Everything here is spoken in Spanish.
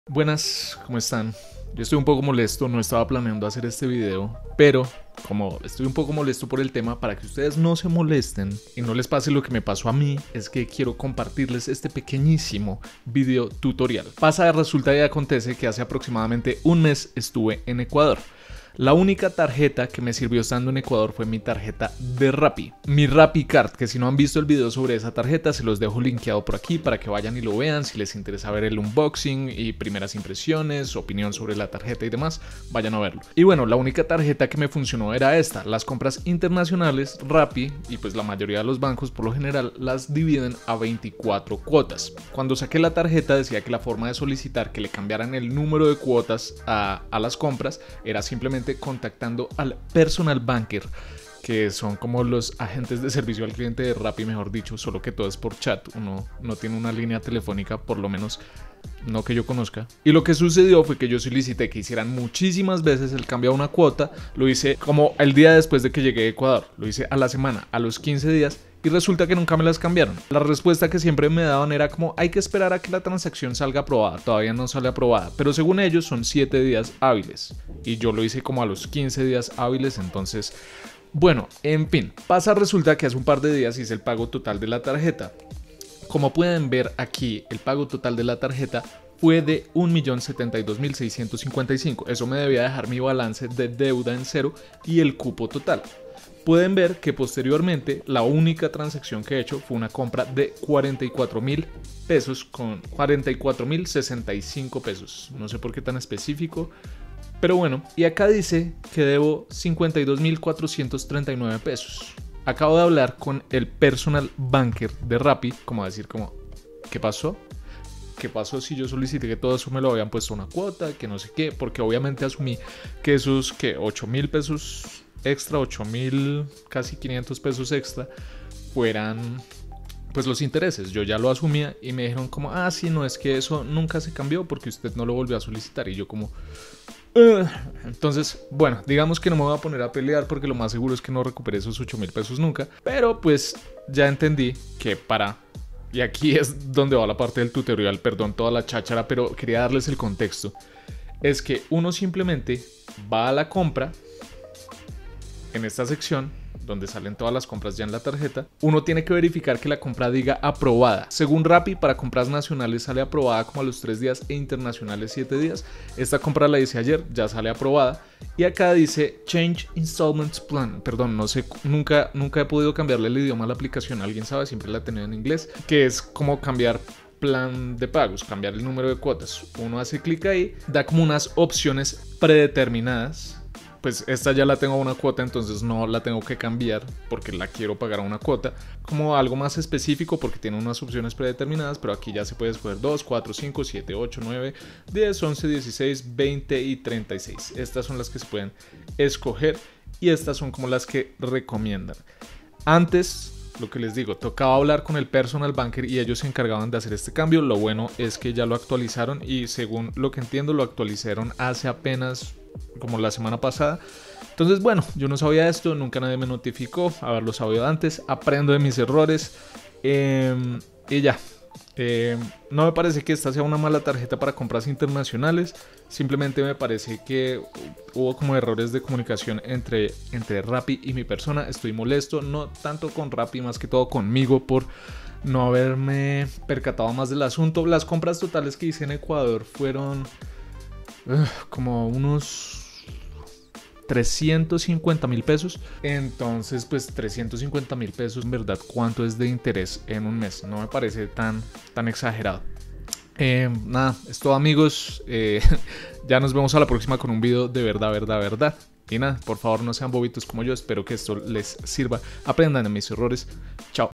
Buenas, ¿cómo están? Yo estoy un poco molesto, no estaba planeando hacer este video, pero como estoy un poco molesto por el tema, para que ustedes no se molesten y no les pase lo que me pasó a mí, es que quiero compartirles este pequeñísimo video tutorial. Resulta y acontece que hace aproximadamente un mes estuve en Ecuador. La única tarjeta que me sirvió estando en Ecuador fue mi tarjeta de Rappi, mi Rappi Card, que si no han visto el video sobre esa tarjeta se los dejo linkeado por aquí para que vayan y lo vean. Si les interesa ver el unboxing y primeras impresiones, opinión sobre la tarjeta y demás, vayan a verlo. Y bueno, la única tarjeta que me funcionó era esta. Las compras internacionales, Rappi y pues la mayoría de los bancos por lo general las dividen a 24 cuotas. Cuando saqué la tarjeta decía que la forma de solicitar que le cambiaran el número de cuotas a las compras era simplemente contactando al personal banker, que son como los agentes de servicio al cliente de Rappi, mejor dicho, solo que todo es por chat. Uno no tiene una línea telefónica, por lo menos no que yo conozca. Y lo que sucedió fue que yo solicité que hicieran muchísimas veces el cambio a una cuota. Lo hice como el día después de que llegué a Ecuador, lo hice a la semana, a los 15 días, y resulta que nunca me las cambiaron. La respuesta que siempre me daban era como: hay que esperar a que la transacción salga aprobada. Todavía no sale aprobada, pero según ellos son 7 días hábiles, y yo lo hice como a los 15 días hábiles. Entonces, bueno, en fin, resulta que hace un par de días hice el pago total de la tarjeta. Como pueden ver aquí, el pago total de la tarjeta fue de 1.072.655. Eso me debía dejar mi balance de deuda en cero y el cupo total. Pueden ver que posteriormente la única transacción que he hecho fue una compra de 44.000 pesos con 44.065 pesos. No sé por qué tan específico, pero bueno. Y acá dice que debo 52.439 pesos. Acabo de hablar con el personal banker de Rappi, como decir como: ¿qué pasó? ¿Qué pasó si yo solicité que todo eso me lo habían puesto una cuota? Que no sé qué, porque obviamente asumí que esos 8.000 pesos extra, 8.000, casi 500 pesos extra, fueran pues los intereses. Yo ya lo asumía y me dijeron como: ah, sí, no, es que eso nunca se cambió porque usted no lo volvió a solicitar. Y yo como... Entonces, bueno, digamos que no me voy a poner a pelear porque lo más seguro es que no recupere esos 8.000 pesos nunca. Pero pues ya entendí que y aquí es donde va la parte del tutorial, perdón toda la cháchara, pero quería darles el contexto. Es que uno simplemente va a la compra. En esta sección, donde salen todas las compras ya en la tarjeta, uno tiene que verificar que la compra diga aprobada. Según Rappi, para compras nacionales sale aprobada como a los 3 días e internacionales 7 días. Esta compra la hice ayer, ya sale aprobada. Y acá dice Change Installments Plan. Perdón, no sé, nunca he podido cambiarle el idioma a la aplicación. ¿Alguien sabe? Siempre la he tenido en inglés. Que es como cambiar plan de pagos, cambiar el número de cuotas. Uno hace clic ahí, da como unas opciones predeterminadas. Pues esta ya la tengo a una cuota, entonces no la tengo que cambiar porque la quiero pagar a una cuota. Como algo más específico porque tiene unas opciones predeterminadas, pero aquí ya se puede escoger 2, 4, 5, 7, 8, 9, 10, 11, 16, 20 y 36. Estas son las que se pueden escoger y estas son como las que recomiendan. Antes, lo que les digo, tocaba hablar con el personal banker y ellos se encargaban de hacer este cambio. Lo bueno es que ya lo actualizaron y según lo que entiendo lo actualizaron hace apenas como la semana pasada. Entonces, bueno, yo no sabía esto, nunca nadie me notificó. Haberlo sabido antes, aprendo de mis errores y ya. No me parece que esta sea una mala tarjeta para compras internacionales. Simplemente me parece que hubo como errores de comunicación entre Rappi y mi persona. Estoy molesto, no tanto con Rappi, más que todo conmigo por no haberme percatado más del asunto. Las compras totales que hice en Ecuador fueron como unos 350.000 pesos. Entonces, pues 350.000 pesos, en verdad, ¿cuánto es de interés en un mes? No me parece tan exagerado. Nada, es todo, amigos. Ya nos vemos a la próxima con un video de verdad. Y nada, por favor no sean bobitos como yo. Espero que esto les sirva. Aprendan de mis errores. Chao.